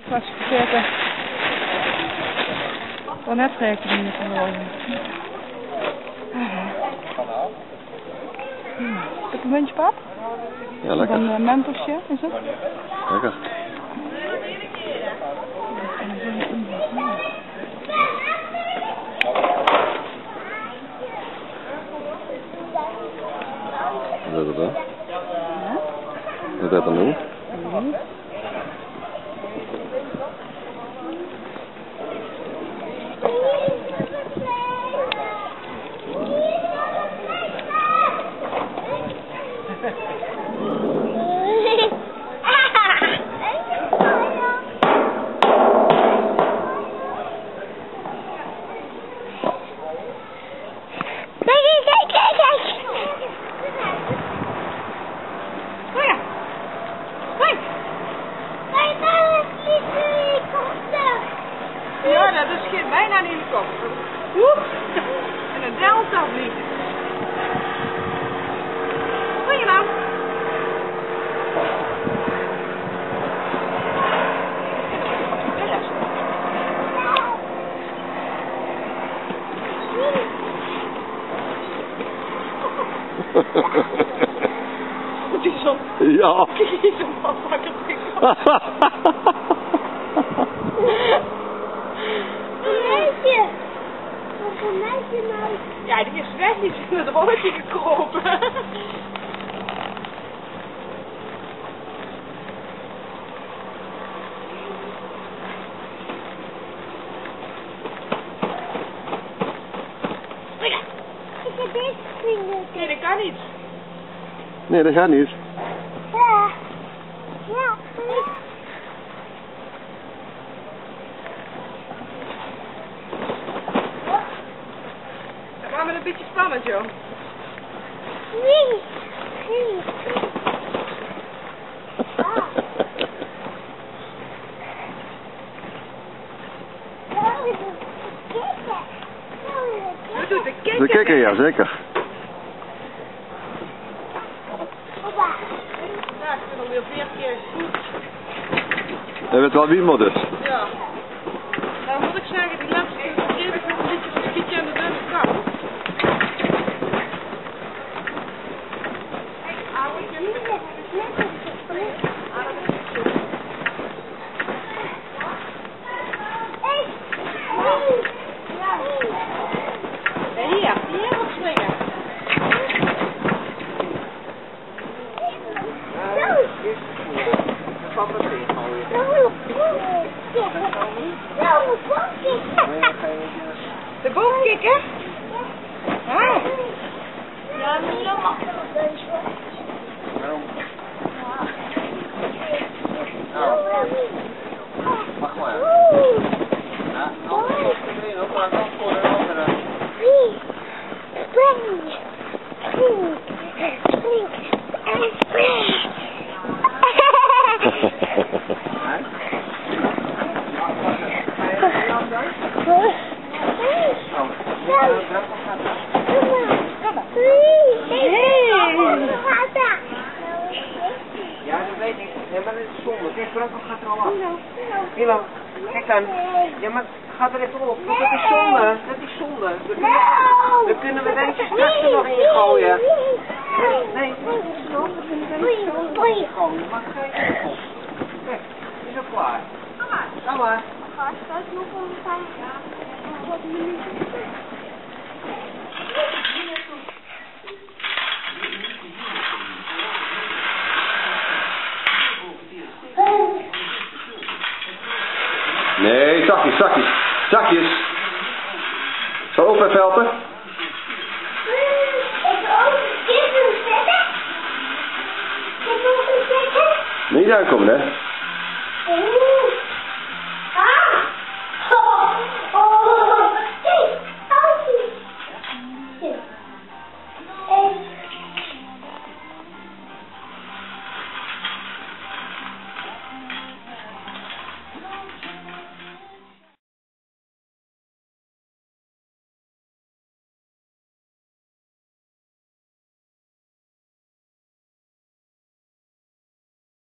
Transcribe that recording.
Was vergeten. Wel net rekening gewoon. Heb je een muntje, pap? Ja, lekker. Een mentorsje, is het? Lekker. Wat is dat dan? Wat is dat dan doen? Ja, dat is bijna een helikopter. Woep! En een delta vliegt. Goeie nou. Moet je zo... Ja. Kijk je zo'n afpakken. Wat een meisje nou? Ja, die is weg, die is in het rolletje gekropen. Ik heb deze vinger. Nee, dat kan niet. Nee, dat gaat niet. Ja. Ja. Dat was wel een beetje spannend, joh. Nee. Nee. Dat doet de kikker. De kikker, ja, zeker. Ja, ik vind alweer 4 keer goed. Je bent wel wiemel dus. Ja. Nou moet ik zeggen, die laatste keer geef ik nog een beetje een skietje aan de dunne kant. Hier mag springen. Dat valt er weer gooien. De boomkikker? Ah. Ja, Milo mag er nog eens voor. Waarom? Mag maar. Ja, anders komt er erin ook, maar dan voor een andere. Spring. Spring. Spring. En spring. Ja, dat weet ik. Ja, maar dat is zonde. Kijk, Frank gaat er al af. Milo, kijk dan. Ja, maar ga er even op. Want dat is zonde. Dat is zonde. Dan kunnen we deze straks er nog in gooien. Nee, dat is zo. We kunnen deze er nog in gooien. Maar ga je even op. Kijk, het is ook klaar. Kom maar. Nee, zakjes, zakjes. Zakjes. Zo op even helpen. Niet aankomen, hè?